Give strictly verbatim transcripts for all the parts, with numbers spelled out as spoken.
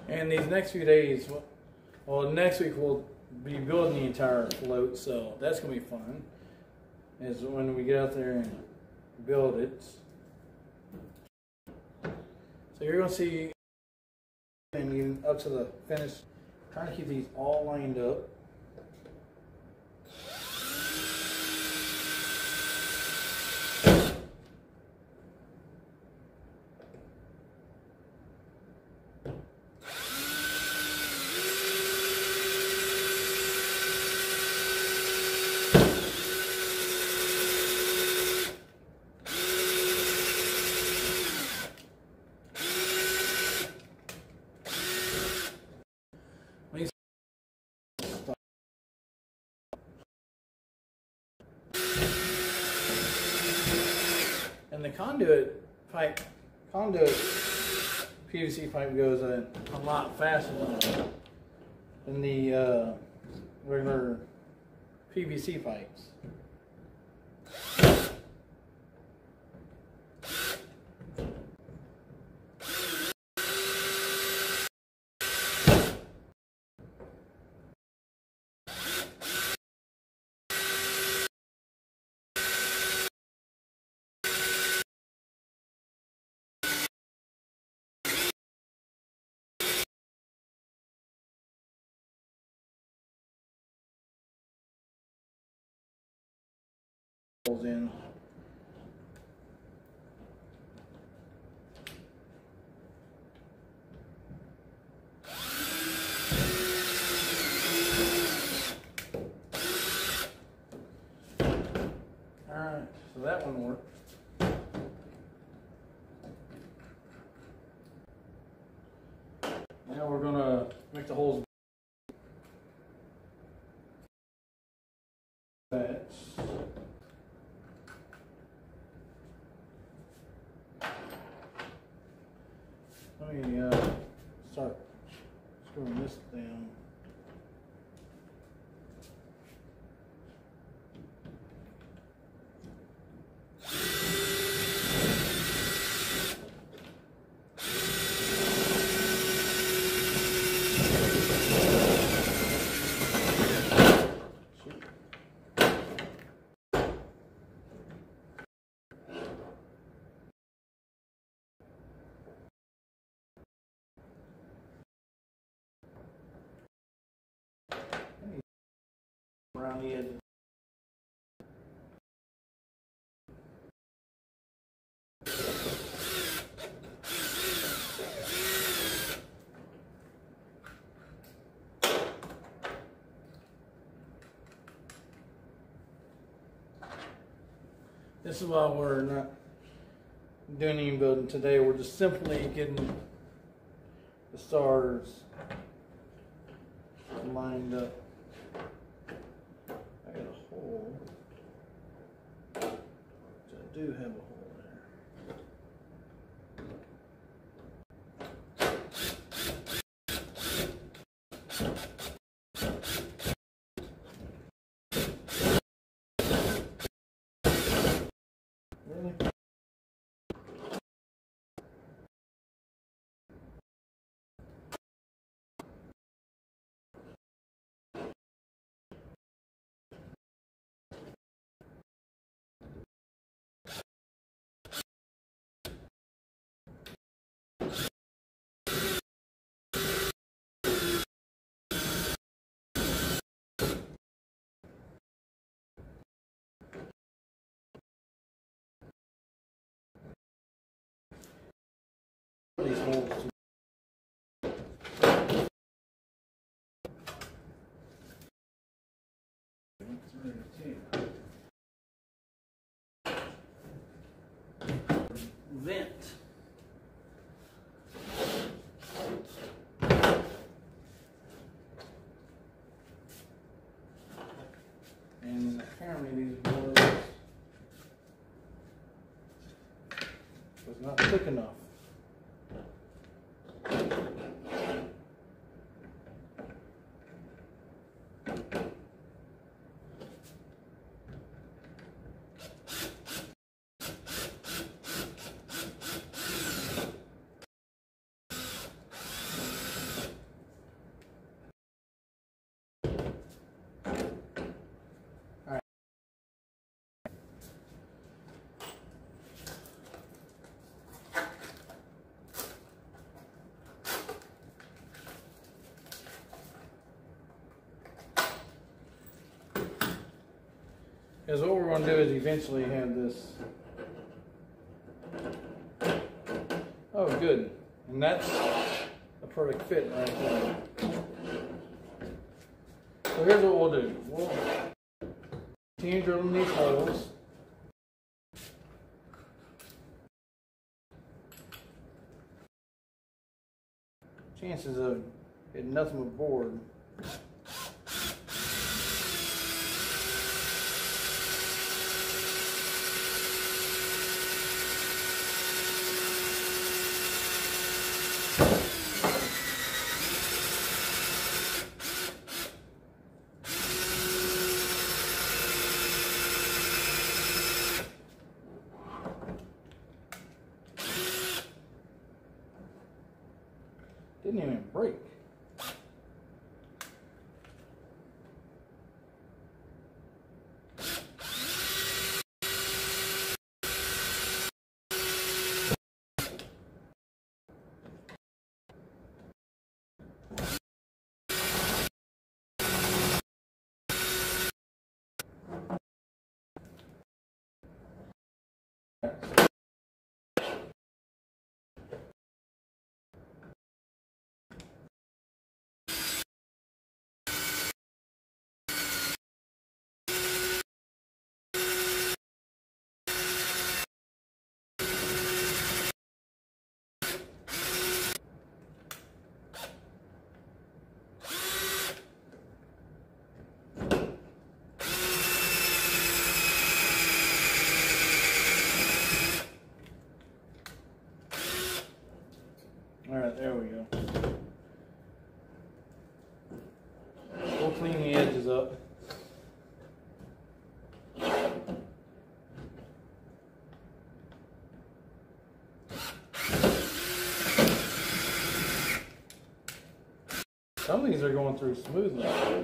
And these next few days, well, next week we'll be building the entire float, so that's going to be fun. Is when we get out there and build it. So you're going to see and even up to the finish, trying to keep these all lined up. And the conduit pipe, conduit P V C pipe goes a, a lot faster than, than the uh, regular P V C pipes. In. Alright, so that one worked. Now we're going to make the holes. That's Let me uh, start screwing this down. Around the edge. This is why we're not doing any building today. We're just simply getting the stars lined up. I got a hole. I do have a hole there. Really? These holes. Vent. And apparently these boards was not thick enough. Because what we're going to do is eventually have this. Oh, good. And that's a perfect fit right there. So here's what we'll do. We'll continue drilling these holes. Chances of hitting nothing but board. Didn't even break. Alright, there we go. We'll clean the edges up. Some of these are going through smoothly.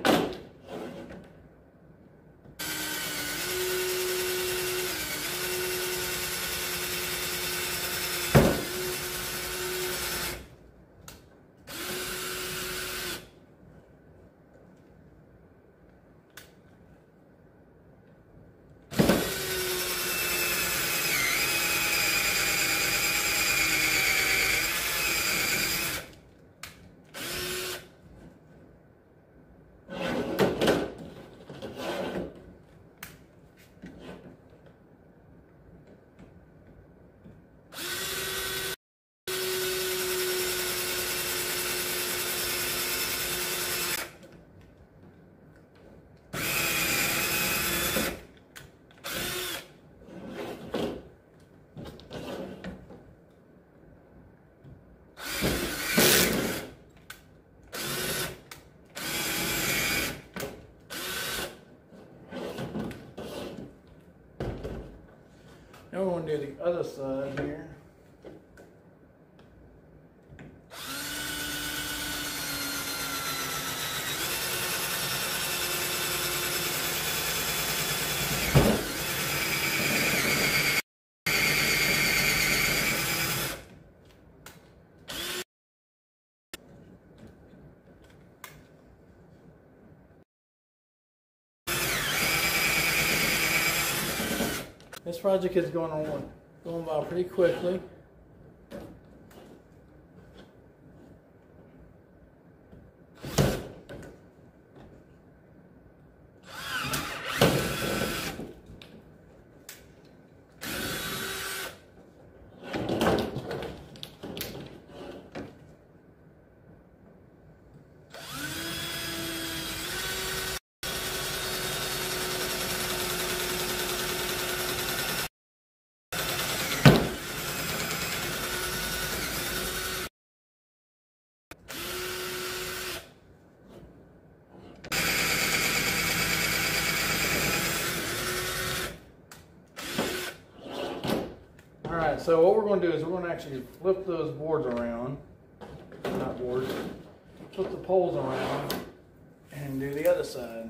Now we're going to do the other side here. This project is going on going by pretty quickly. Alright, so what we're going to do is we're going to actually flip those boards around, not boards, flip the poles around and do the other side.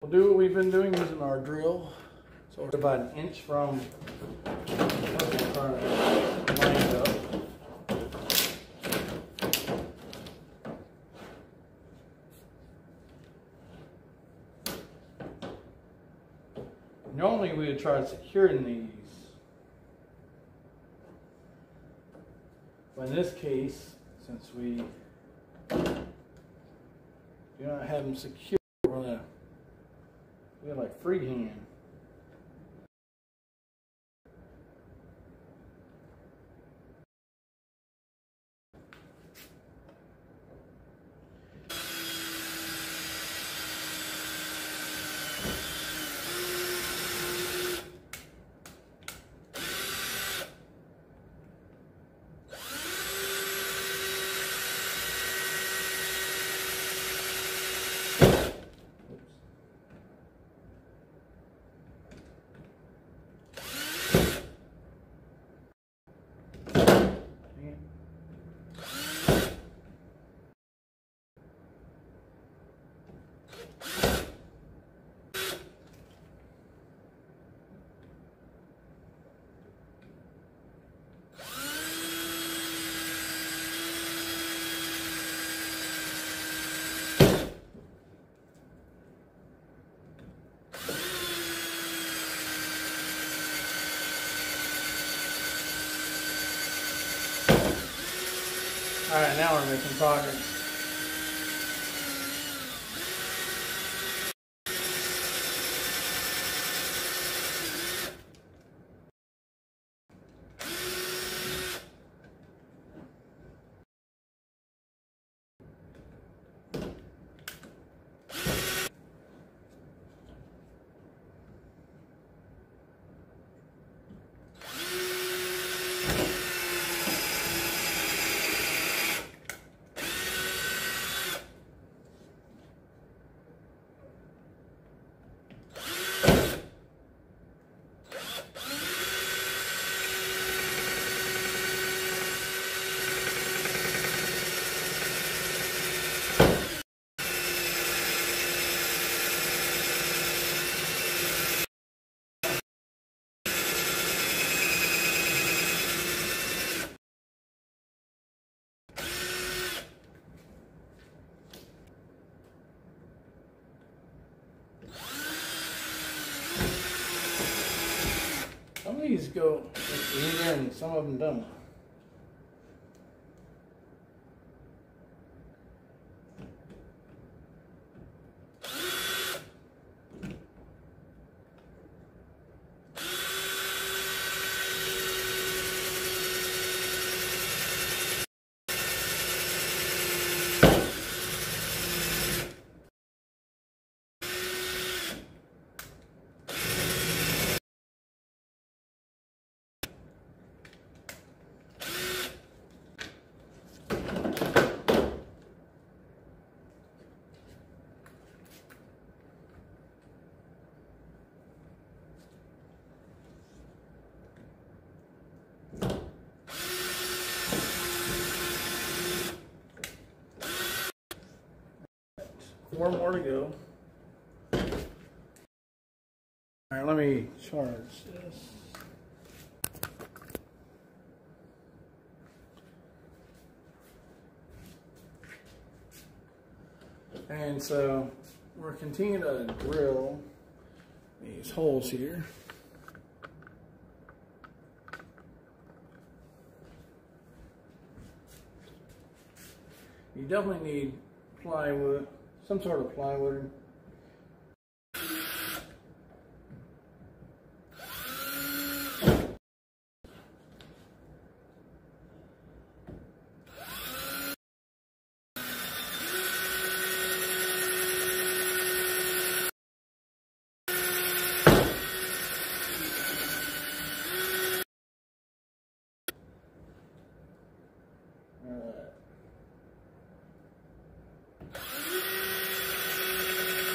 We'll do what we've been doing using our drill. So we're about an inch from lined up. Normally we would try securing these, but in this case, since we do not have them secure, we're gonna do it like freehand. All right, now we're making progress. Some of these go easier and some of them don't. Four more to go. All right, let me charge this. And so we're continuing to drill these holes here. You definitely need plywood. Some sort of plywood. All right.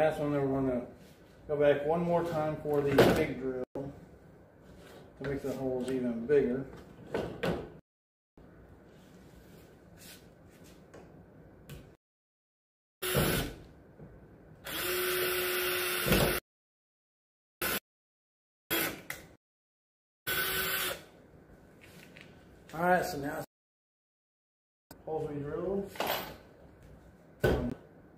last one, then we're going to go back one more time for the big drill to make the holes even bigger. Alright, so now holes we drilled. Um,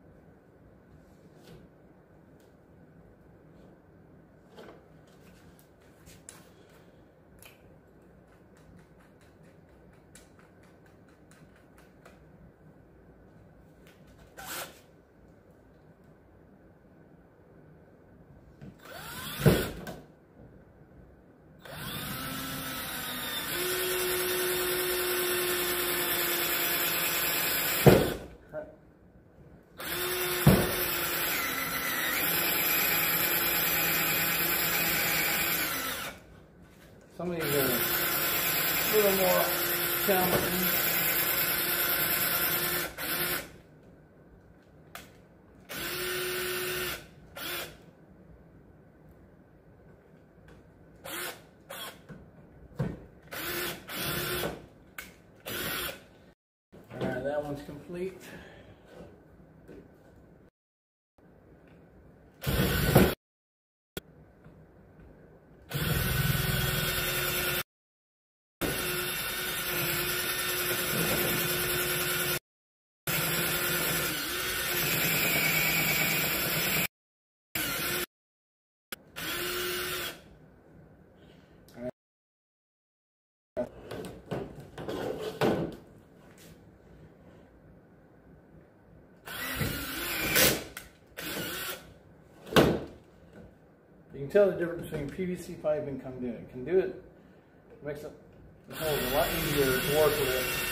Some of these are a little more challenging. All right, that one's complete. You can tell the difference between P V C pipe and conduit. Conduit makes it the holes a lot easier to work with.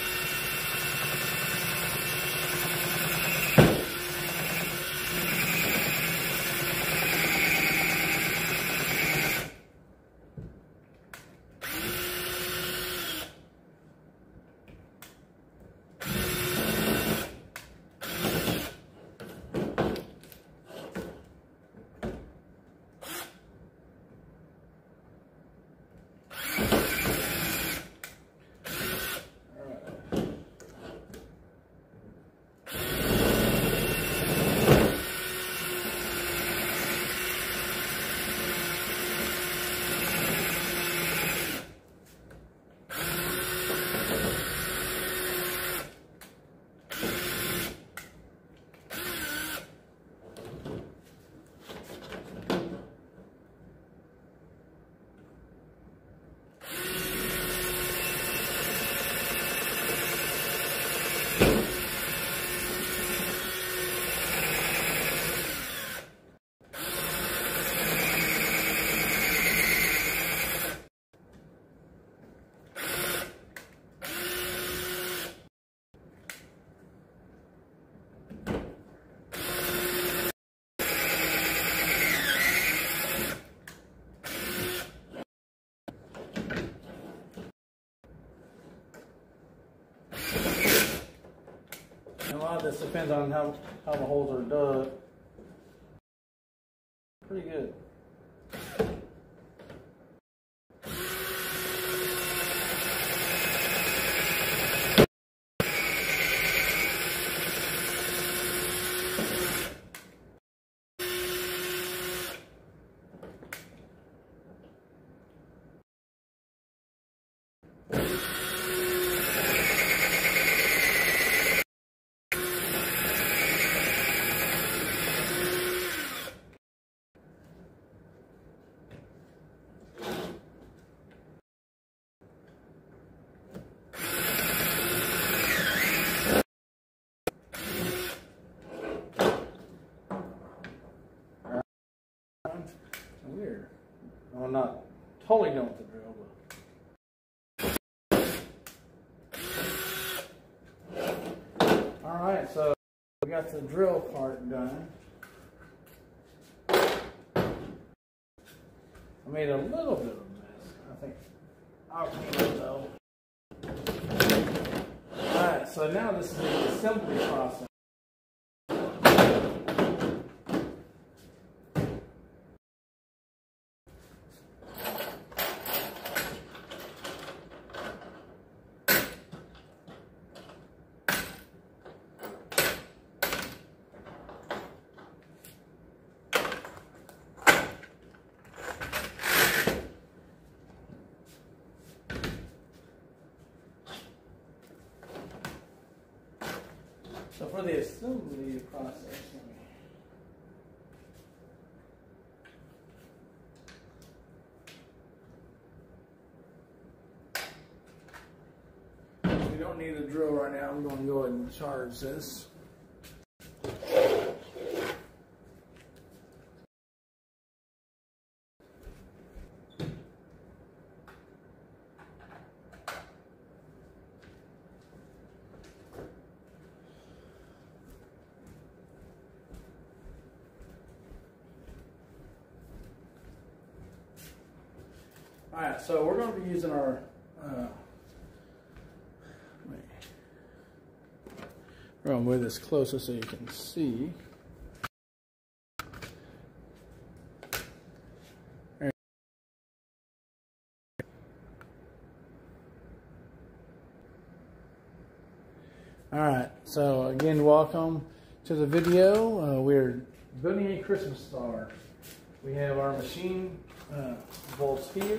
And a lot of this depends on how, how the holes are dug. Pretty good. Weird. Well, I'm not totally done with the drill, but. Alright, so we got the drill part done. I made a little bit of a mess. I think I'll clean it though. Alright, so now this is the assembly process. So for the assembly process, we don't need a drill right now. I'm going to go ahead and charge this. Alright, so we're going to be using our uh, we're going to move this closer so you can see. Alright, so again, welcome to the video. Uh, we're building a Christmas star. We have our machine uh, bolts here.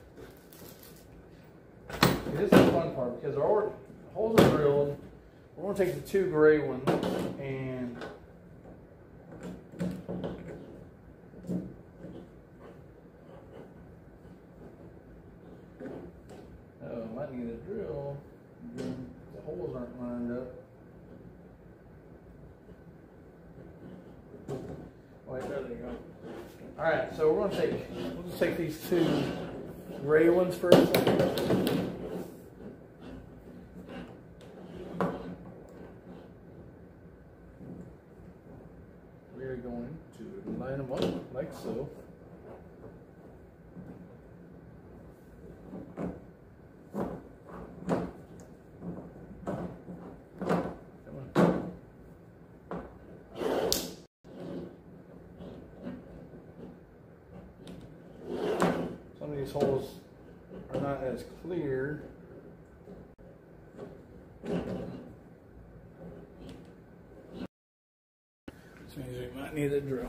This is the fun part because our holes are drilled. We're going to take the two gray ones and oh, might need a drill. The holes aren't lined up. Wait, there they go. All right, so we're going to take we'll just take these two gray ones first. We're going to line them up like so. Some of these holes are not as clear. Which means we might need a drill.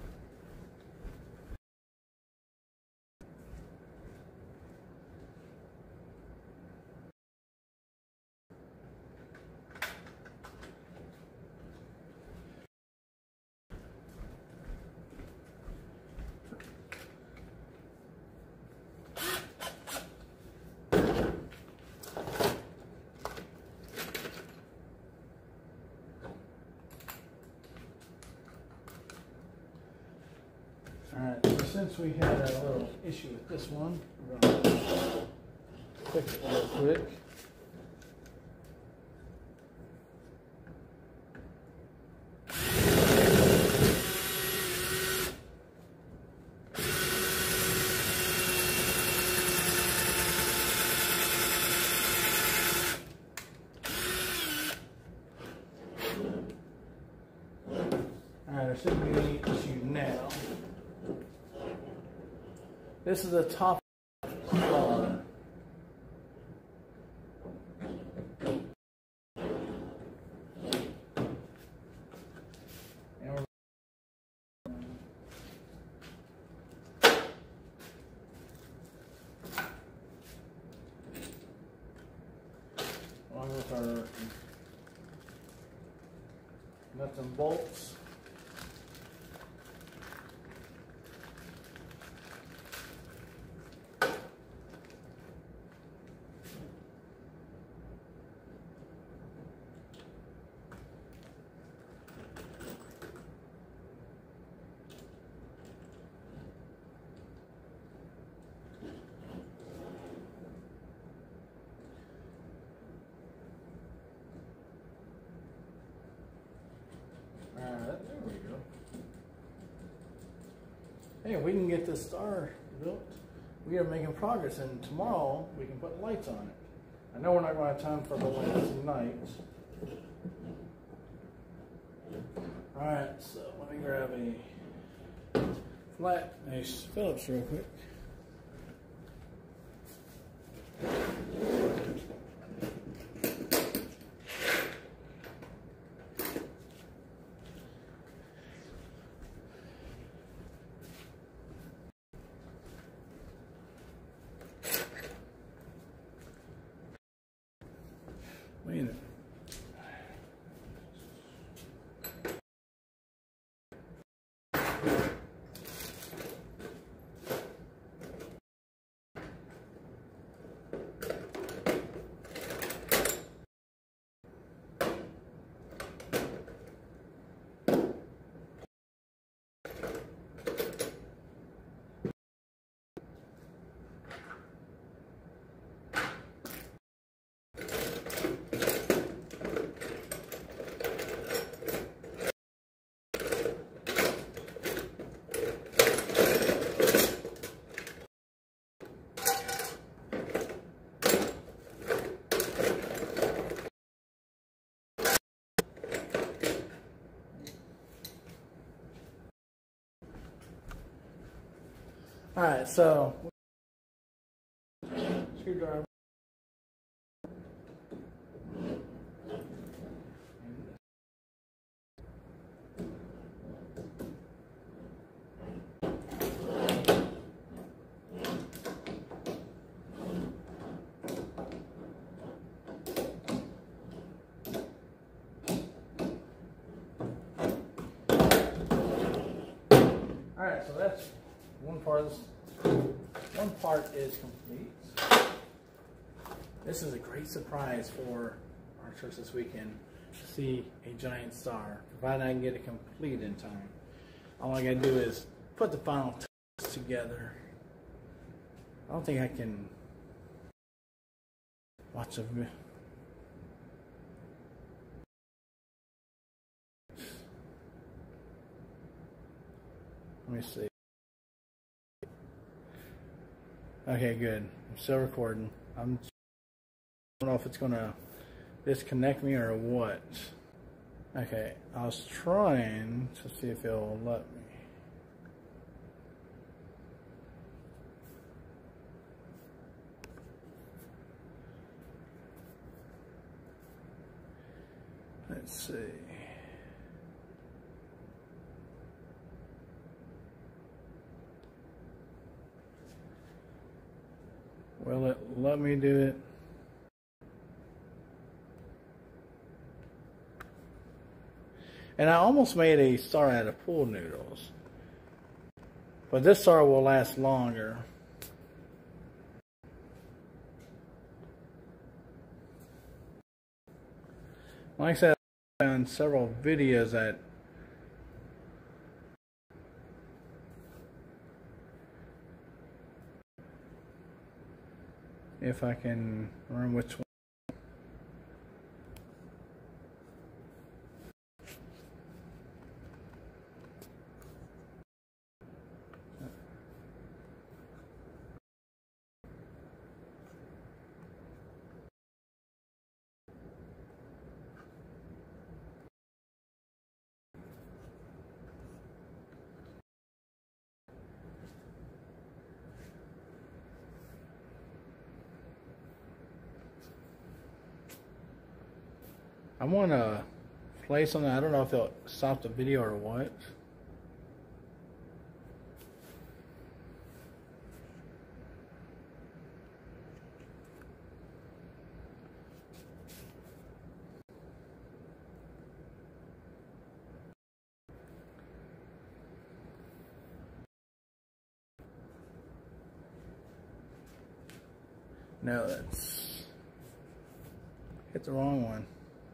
Alright, so since we had a little issue with this one, we're going to fix it real quick. Alright, there shouldn't be any issue now. This is the top star. Along with our nuts and bolts. Alright, there we go. Hey, if we can get this star built, we are making progress, and tomorrow we can put lights on it. I know we're not going to have time for the lights tonight. Alright, so let me grab a flat, nice Phillips real quick. Wait a minute. Alright, so screwdriver. Alright, so that's one part of this. One part is complete. This is a great surprise for our church this weekend to see a giant star, provided I can get it complete in time. All I gotta do is put the final touches together. I don't think I can watch a video. Let me see. Okay, good. I'm still recording. I'm, I don't know if it's gonna disconnect me or what. Okay, I was trying to see if it'll let me. Let's see. Will it let me do it? And I almost made a star out of pool noodles. But this star will last longer. Like I said, I found several videos that if I can remember which one. I want to play something. I don't know if it'll stop the video or what. No, that's hit the wrong one.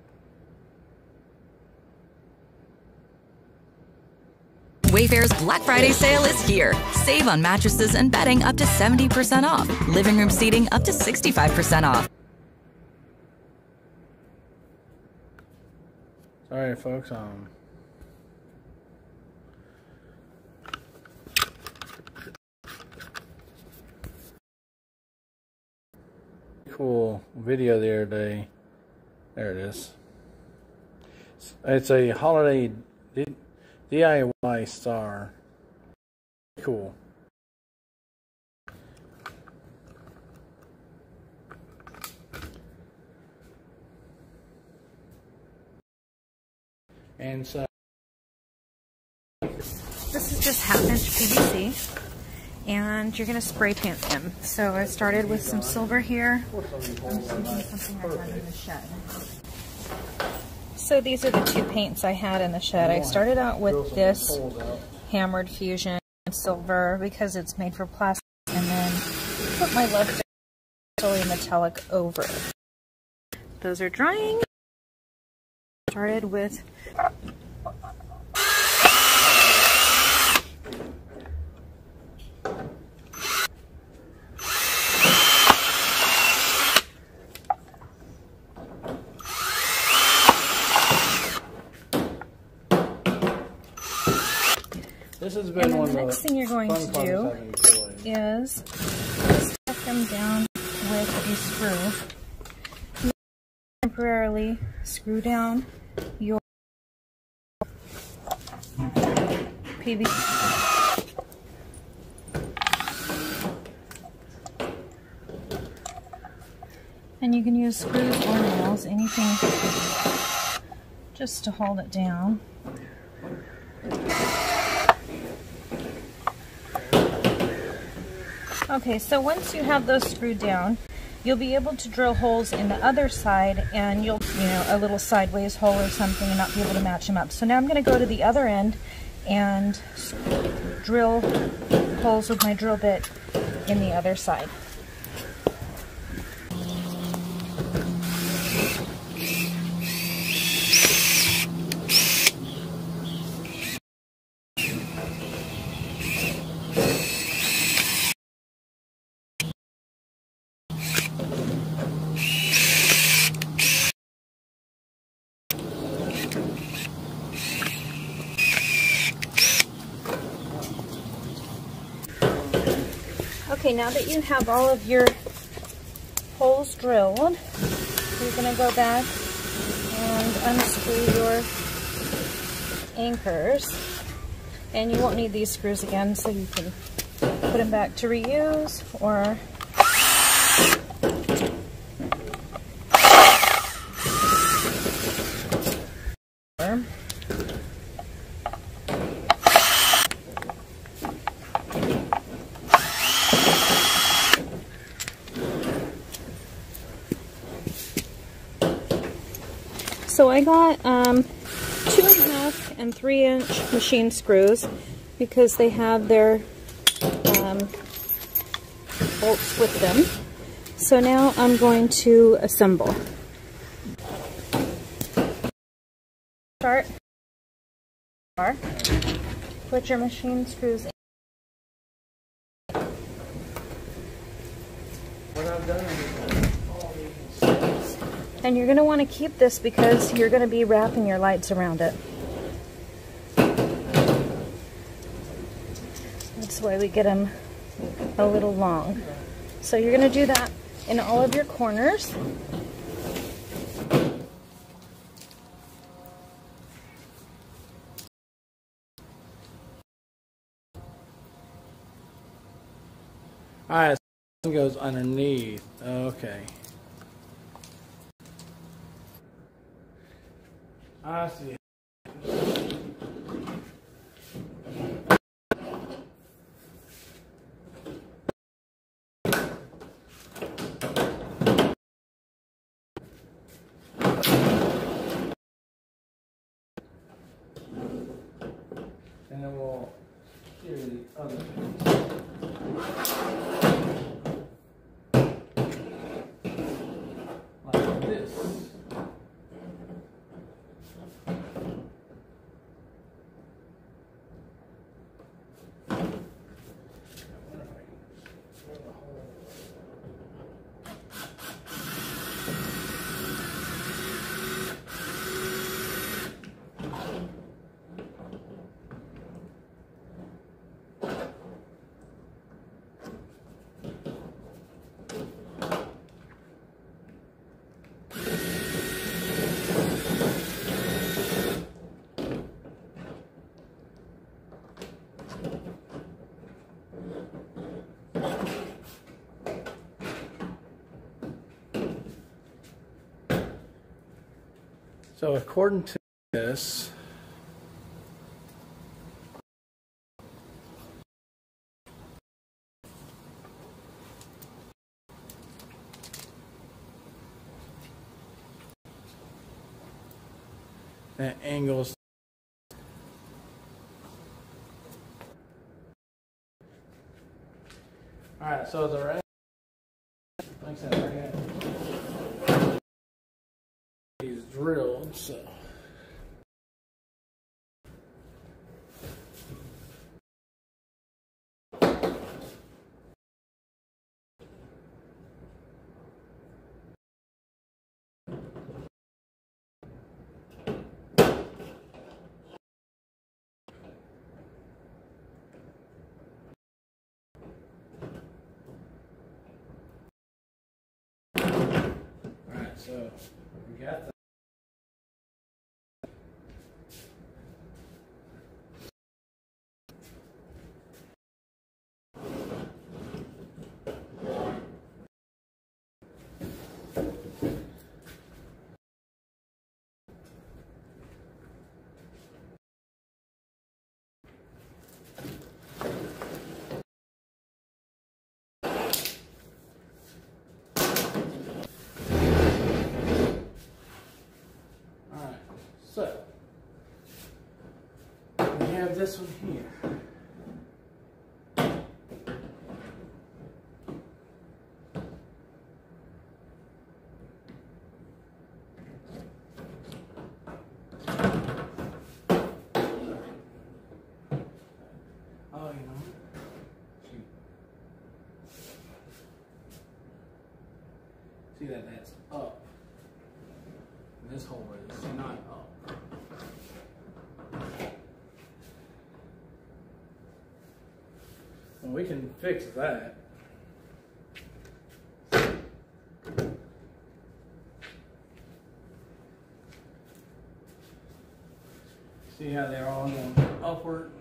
Wayfair's Black Friday sale is here. Save on mattresses and bedding up to seventy percent off. Living room seating up to sixty-five percent off. Sorry, folks. Um, cool video the other day. There it is. It's a holiday D I Y star. Cool. And so this is just half inch P V C, and you're going to spray paint them. So I started with some silver here. I'm just using something I had in the shed. So these are the two paints I had in the shed. I started out with this Hammered Fusion silver because it's made for plastic, and then put my leftover metallic over it. Those are drying. Started with This has been and then one the of next the thing you're going fun to do is stuff them down with a screw. You temporarily screw down your P V C. And you can use screws or nails, anything just to hold it down. Okay, so once you have those screwed down, you'll be able to drill holes in the other side, and you'll, you know, a little sideways hole or something, and not be able to match them up. So now I'm going to go to the other end and drill holes with my drill bit in the other side. Okay, now that you have all of your holes drilled, you're going to go back and unscrew your anchors. And you won't need these screws again, so you can put them back to reuse, or So I got um, two and a half and three inch machine screws because they have their um, bolts with them. So now I'm going to assemble. Start. Put your machine screws in. What I've done is And you're going to want to keep this because you're going to be wrapping your lights around it. That's why we get them a little long. So you're going to do that in all of your corners. Alright, so it goes underneath. Okay. I see. And then we'll hear the other piece. Like this. So according to this, the angles. All right, so the right, like I said, I got these drilled, so. So we got that. So, we have this one here. Oh, you know, shoot. See that that's up. And this hole is not up. Well, we can fix that. See how they're all going upward?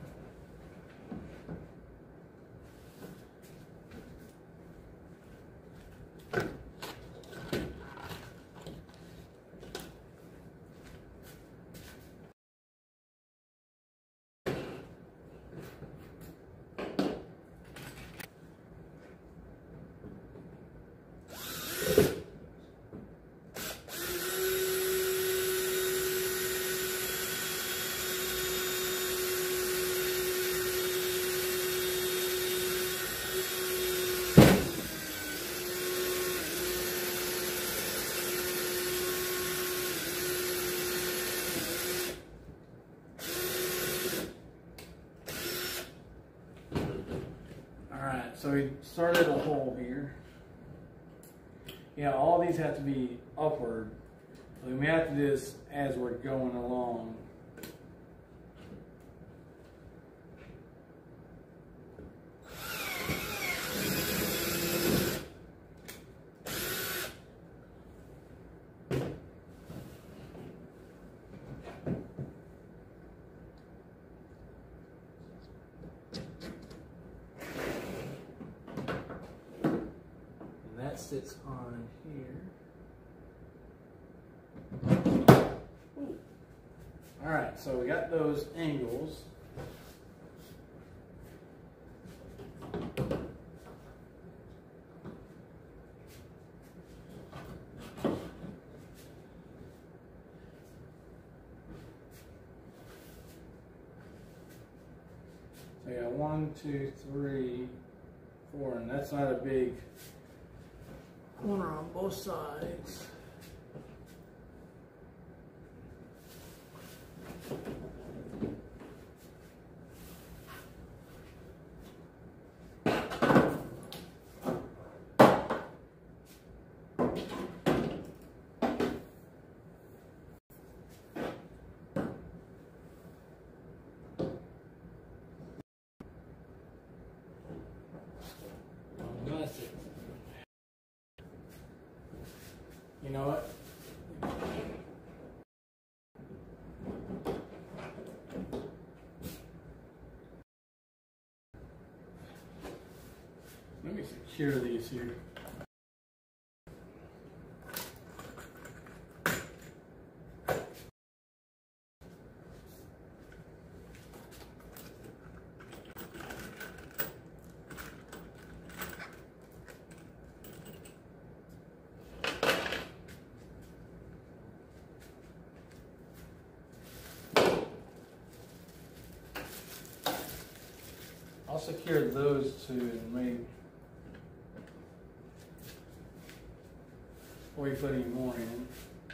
So we started a hole here. Yeah, all these have to be upward. So we have to do this as we're going along. Sits on here. Ooh. All right, so we got those angles. So we got one, two, three, four, and that's not a big corner on both sides. You know what? Let me secure these here. I'll secure those two and maybe before you put any more in.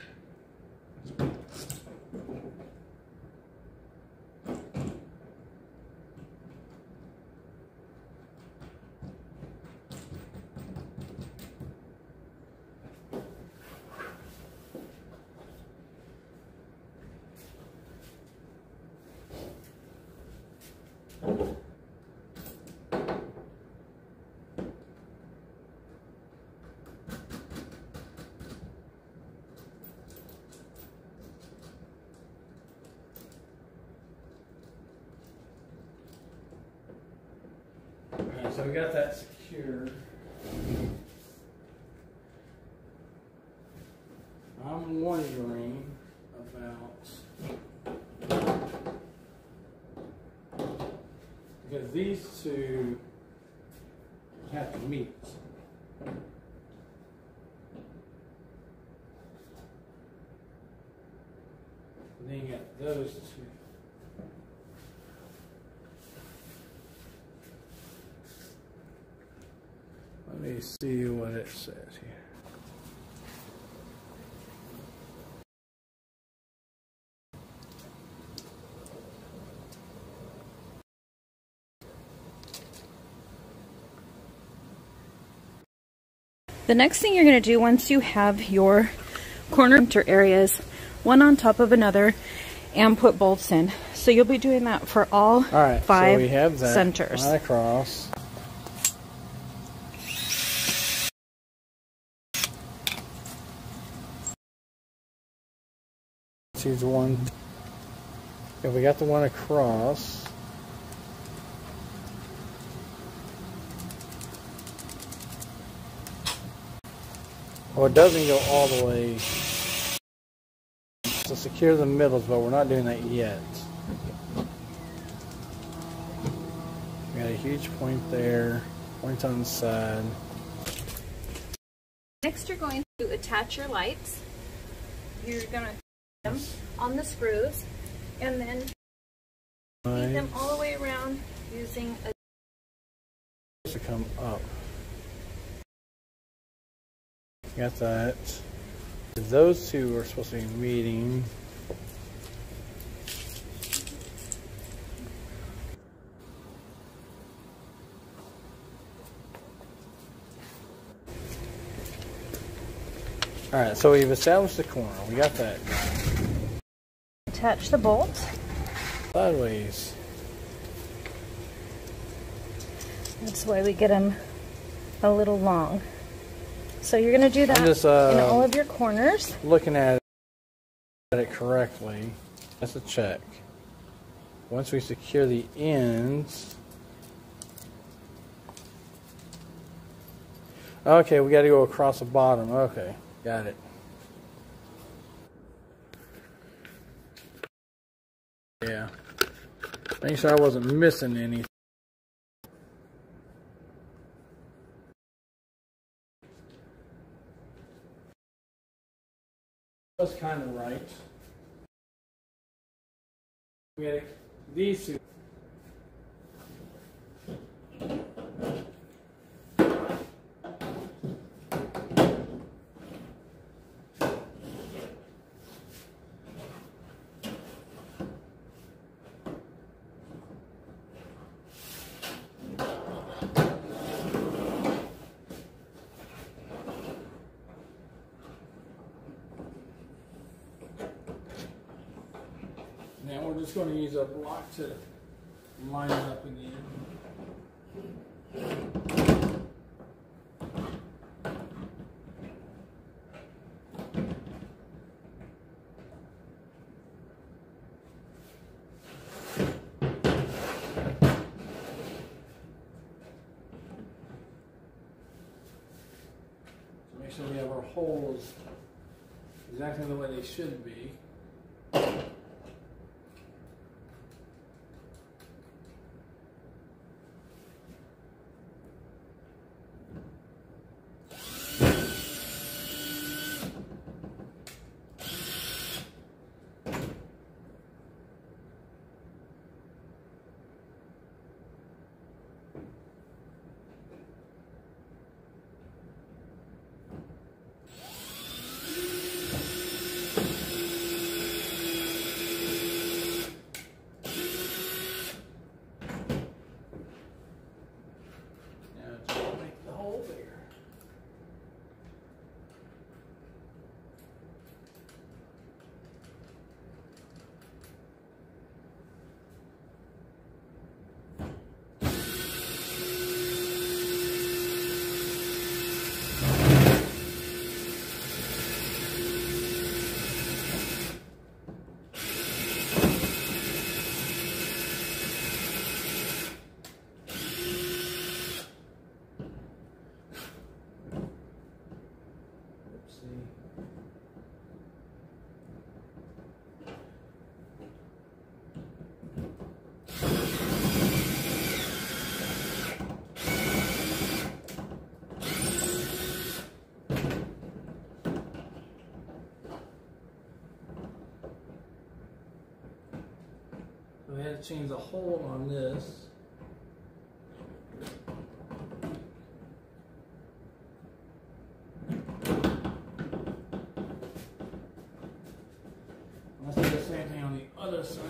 Alright, so we got that secured. I'm wondering about, because these two have to meet. those two. Let me see what it says here. The next thing you're going to do once you have your corner center areas, one on top of another, and put bolts in. So you'll be doing that for all, all right, five so we have that centers. Right across. Choose one. Okay, we got the one across. Well, it doesn't go all the way to secure the middles, but we're not doing that yet. We got a huge point there, point on the side. Next, you're going to attach your lights. You're going to put them on the screws, and then feed them all the way around using a to come up. Got that. Those two are supposed to be meeting. Alright, so we've established the corner. We got that. Attach the bolts. Sideways. That's why we get them a little long. So you're going to do that just, uh, in all of your corners. Looking at it correctly. That's a check. Once we secure the ends. Okay, we got to go across the bottom. Okay, got it. Yeah. Making sure I wasn't missing anything. That's kind of right. We had these two. Now we're just going to use a block to line it up again. So make sure we have our holes exactly the way they should be. I had to change the hole on this. Let's do the same thing on the other side.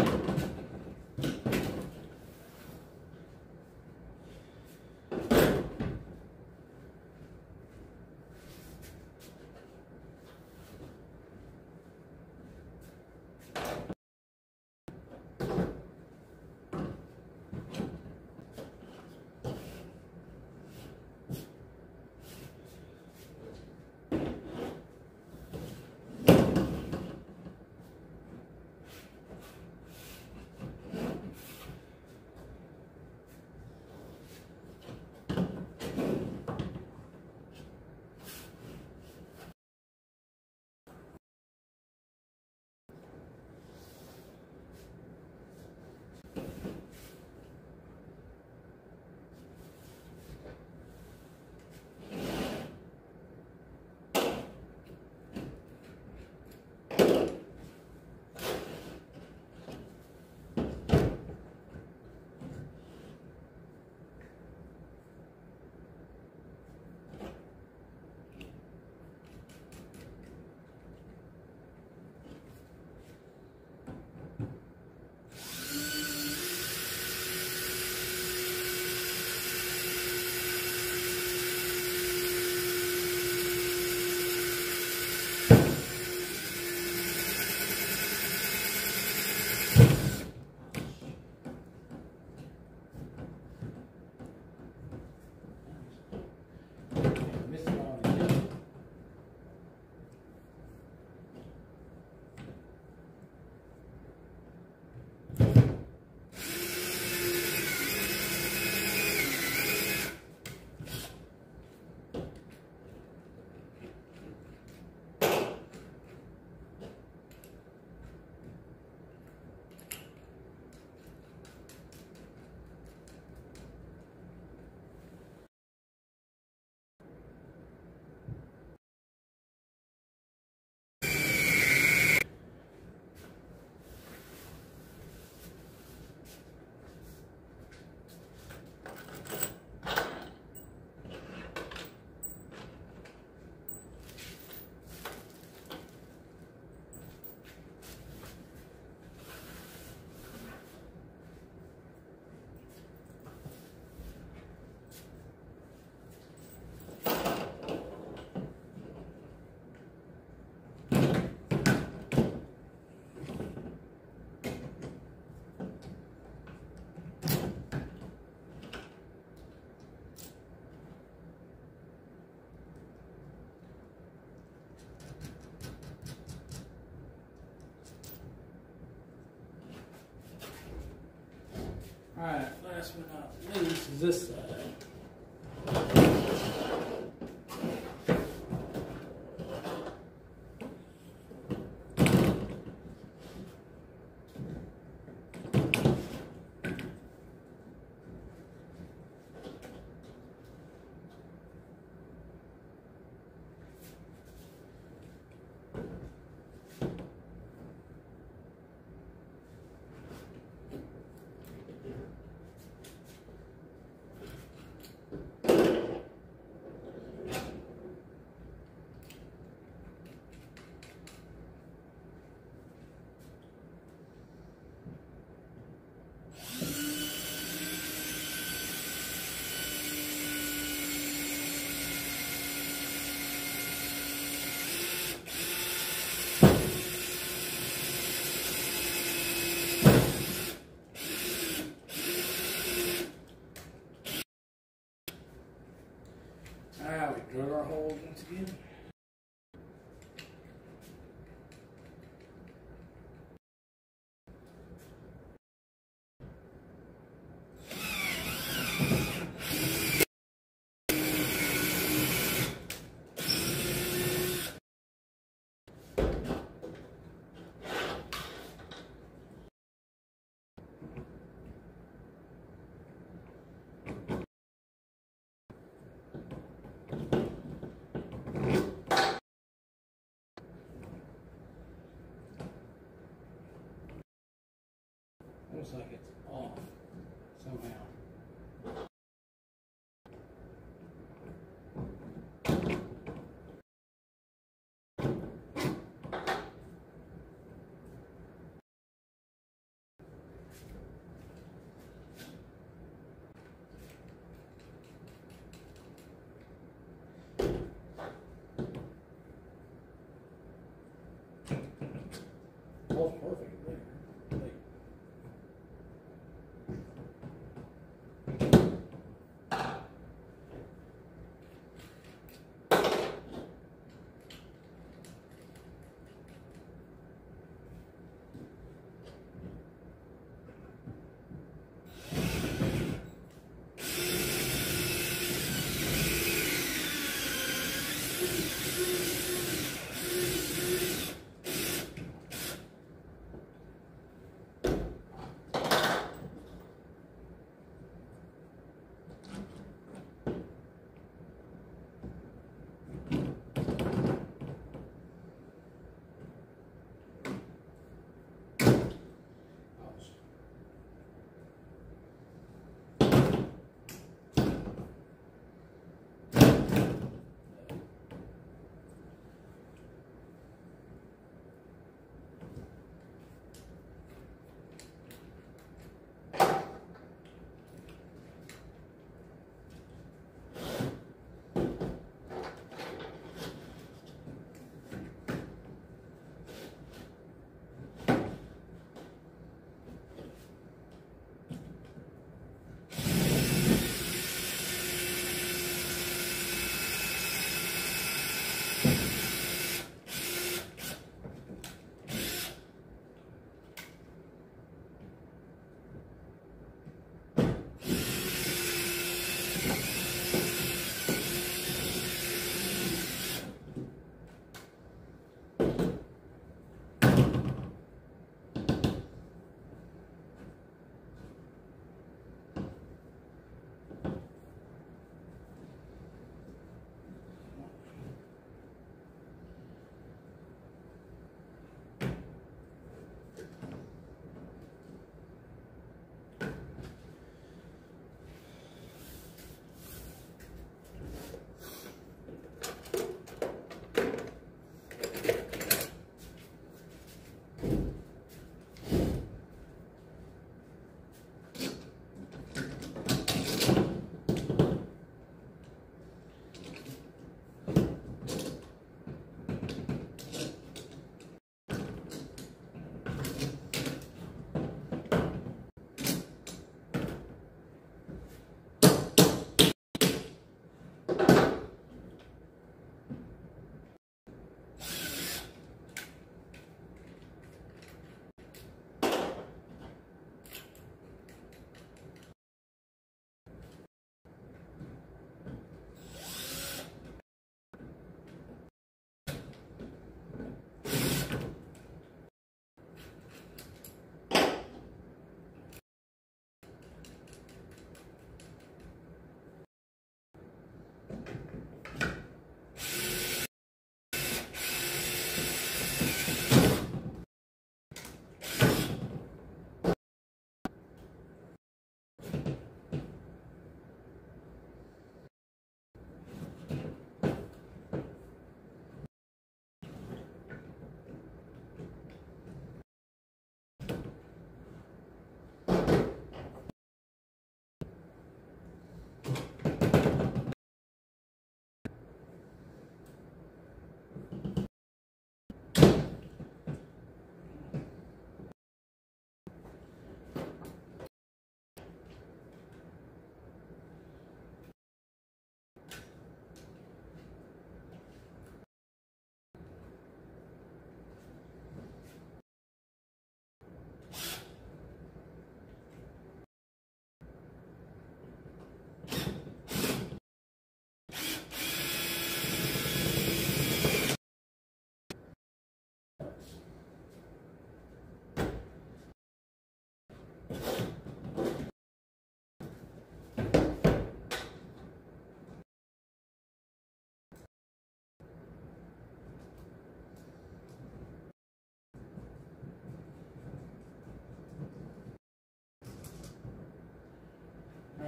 Alright, last but not least is this side. Looks like it's off somehow. Oh, perfect there. Like,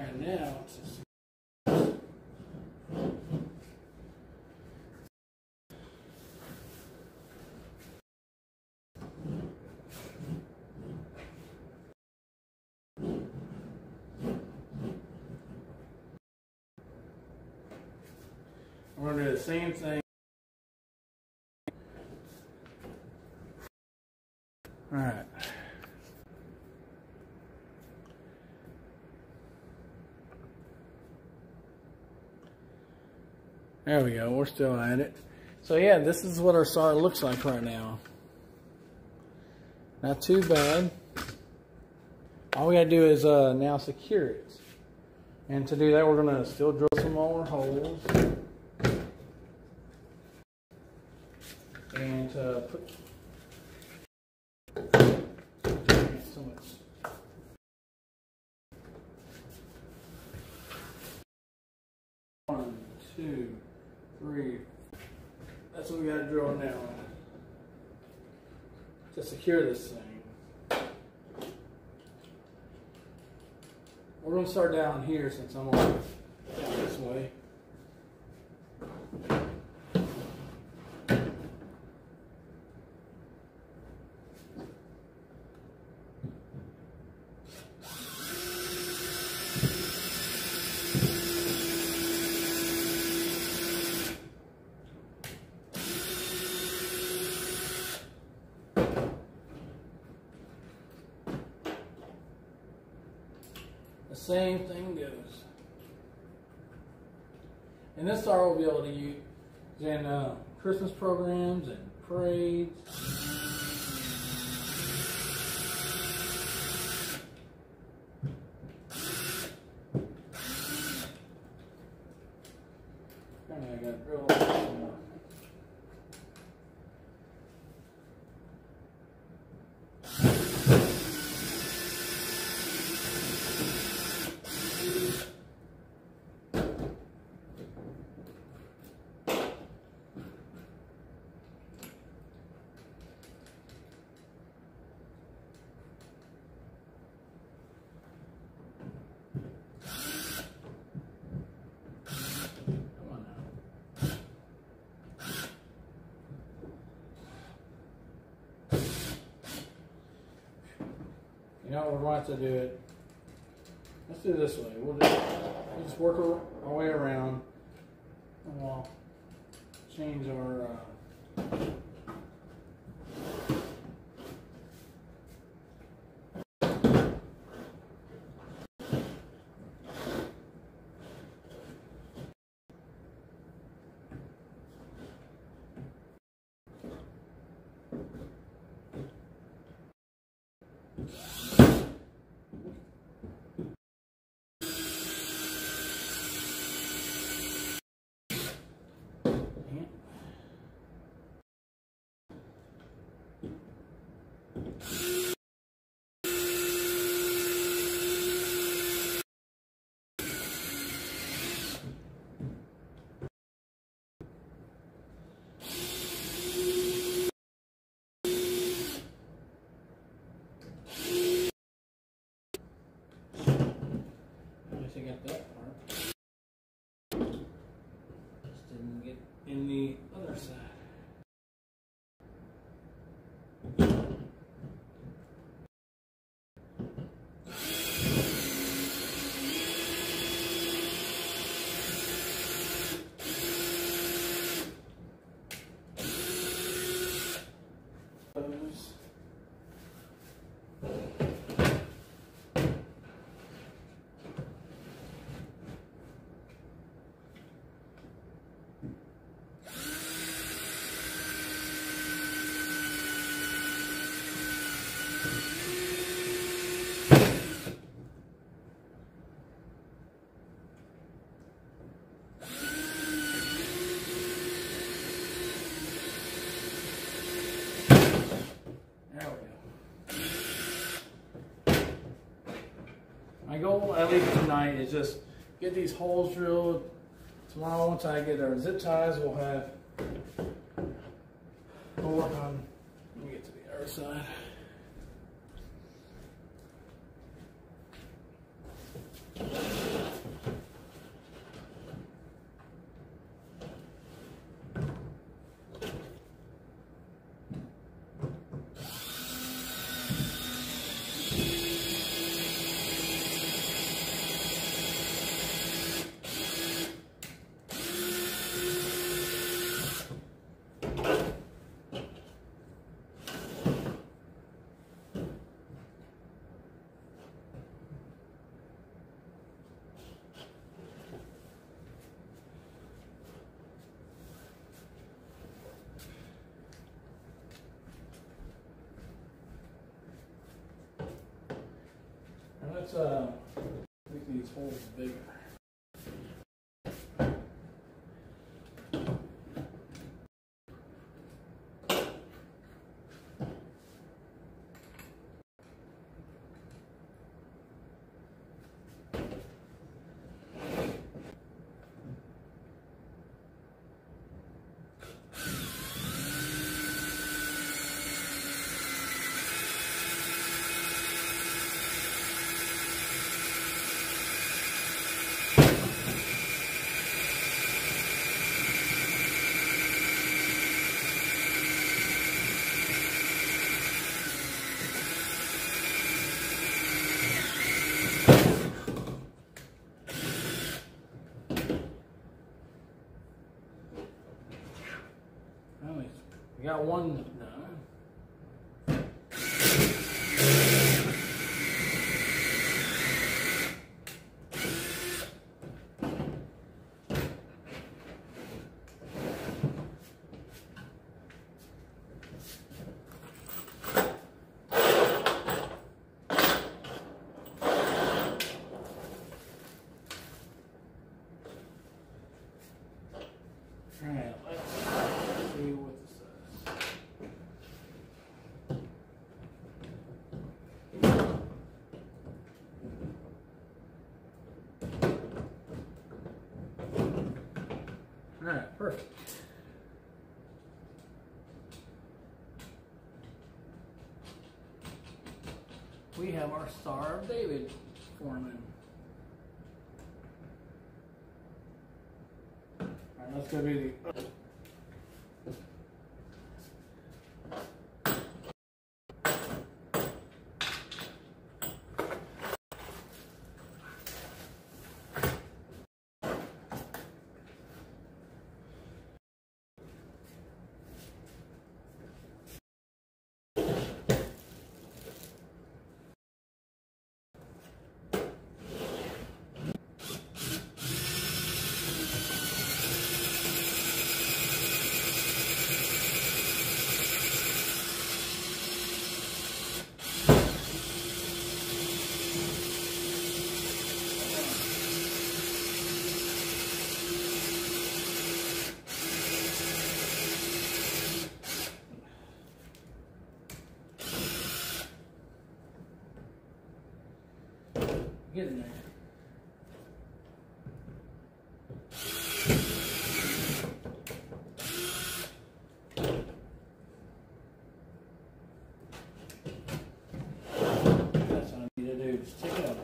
Alright, now it's just we're going to do the same thing. All right. There we go. We're still at it. So yeah, this is what our saw looks like right now. Not too bad. All we gotta do is uh, now secure it. And to do that, we're gonna still drill some more holes. And uh, put so much. One, two, three. That's what we gotta drill now to secure this thing. We're gonna start down here since I'm on this way. The same thing goes. And this star will be able to use in uh, Christmas programs and parades. I got drill some more. You know, we're going to have to do it. Let's do it this way. We'll just, we'll just work our, our way around, and we'll change our. Uh, Get that part. Just didn't get in the other side. My goal, at least tonight, is just get these holes drilled. Tomorrow, once I get our zip ties, we'll have, we'll work on, let me get to the other side. Let's uh, make these holes bigger. We got one done. All right, let's see what this says. All right, perfect. We have our Star of David forming. All right, let's go do the. Get in there. That's what I need to do. Just take it out.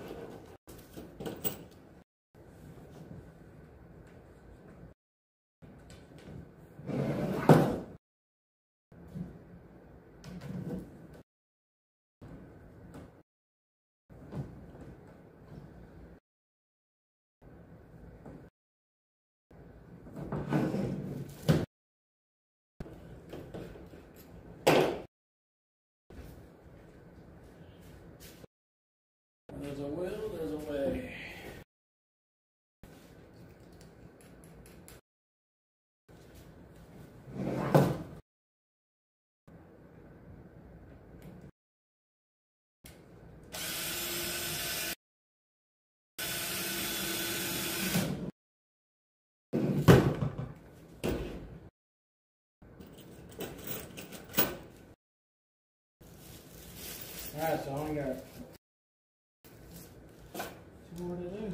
There's a will, there's a way. Alright, so I only got two more to do.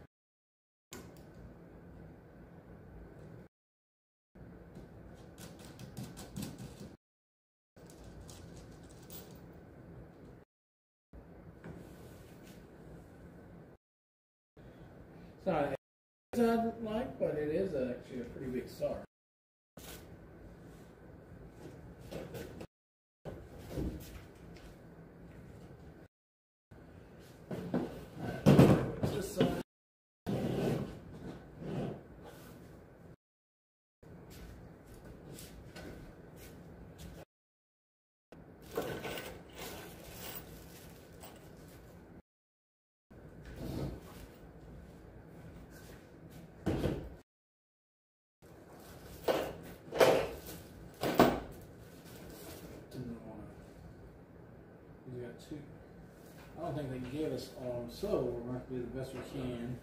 It's not as I'd like, but it is actually a pretty big star. This side. You got two. don't think they gave us all, so we're going to do the best we can.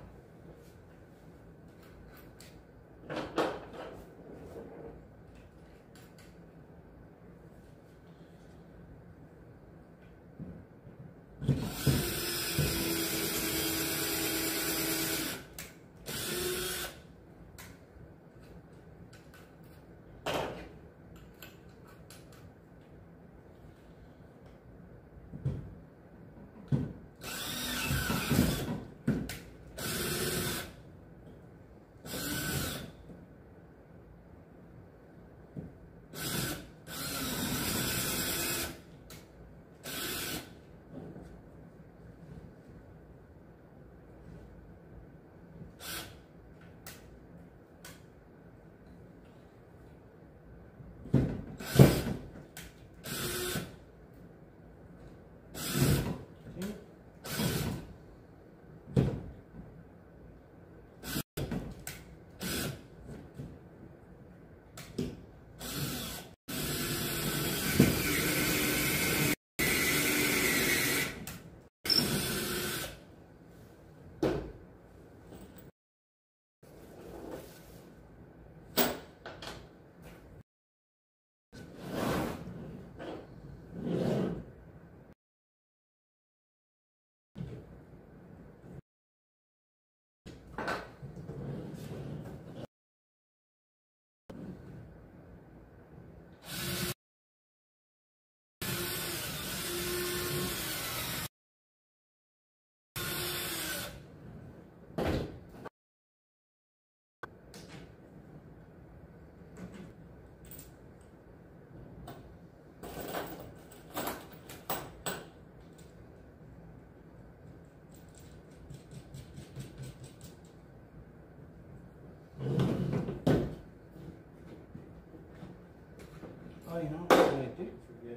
Oh, you know, what I did forget.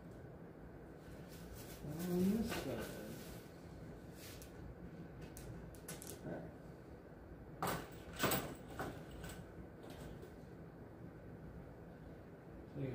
On this side. Alright. So you got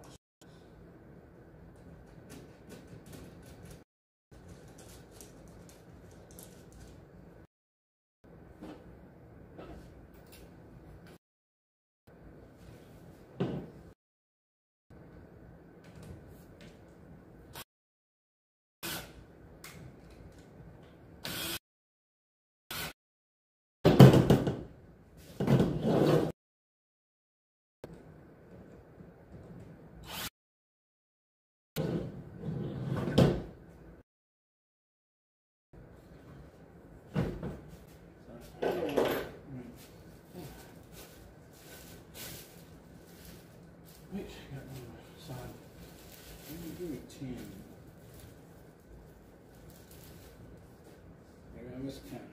Wait, I got one side. Let me do a ten. Maybe I miscounted.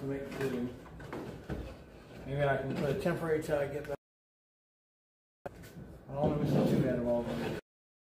to make two. Maybe I can put a temporary till I get back. I don't want to miss too bad of all of them.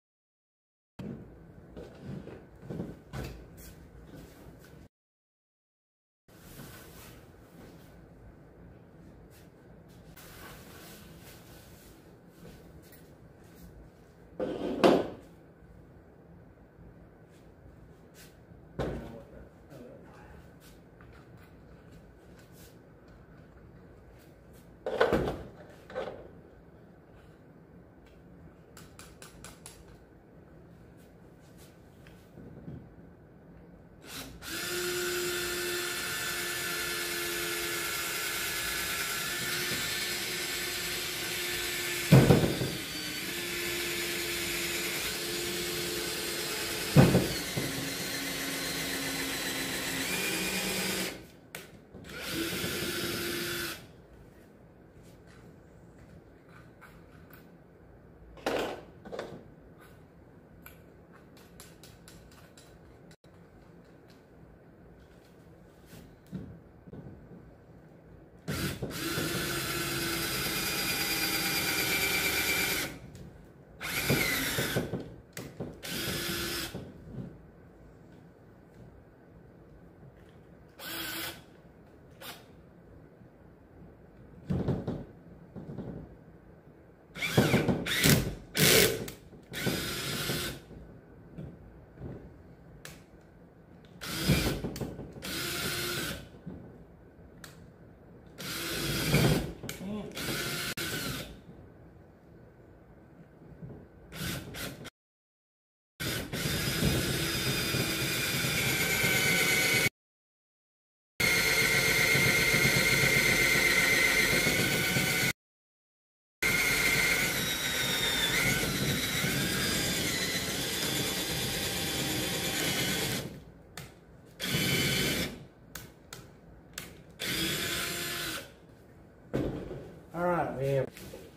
Alright, we have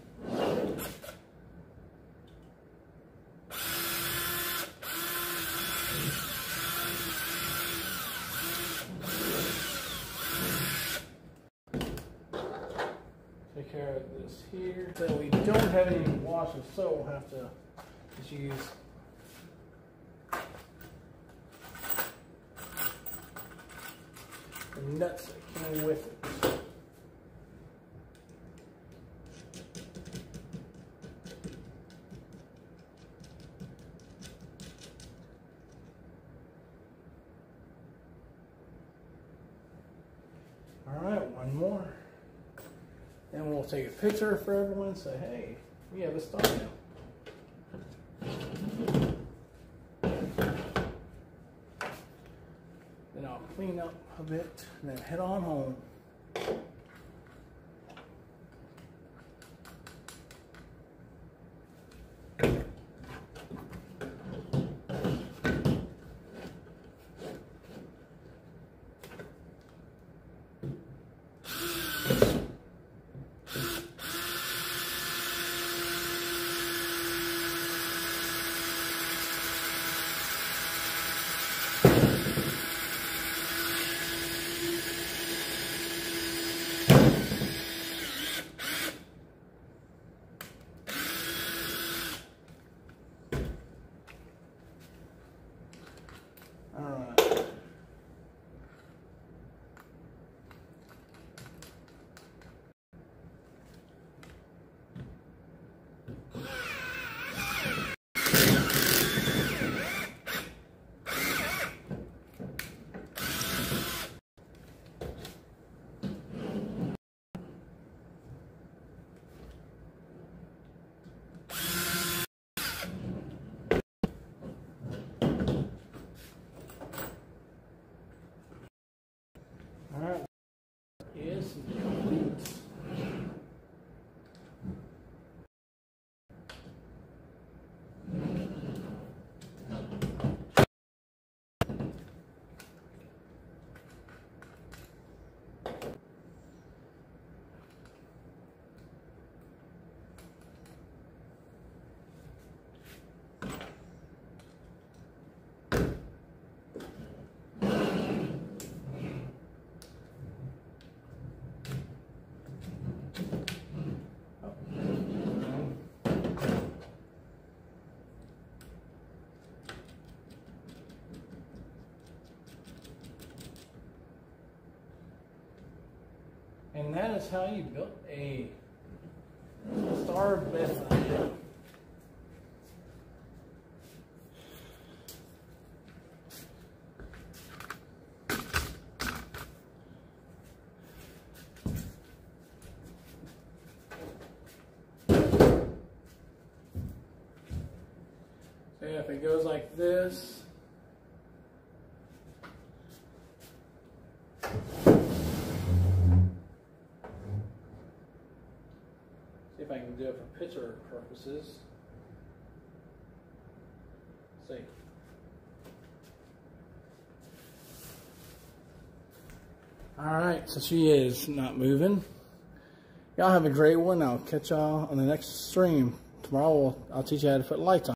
take care of this here. So we don't have any washes, so we'll have to just use the nuts that came with it. Alright, one more. Then we'll take a picture for everyone and say, hey, we have a star now. Then I'll clean up a bit and then head on home. And that is how you built a Star Bethlehem. So if it goes like this, see if I can do it for picture purposes. Let's see. Alright, so she is not moving. Y'all have a great one. I'll catch y'all on the next stream. Tomorrow I'll teach you how to put lights on.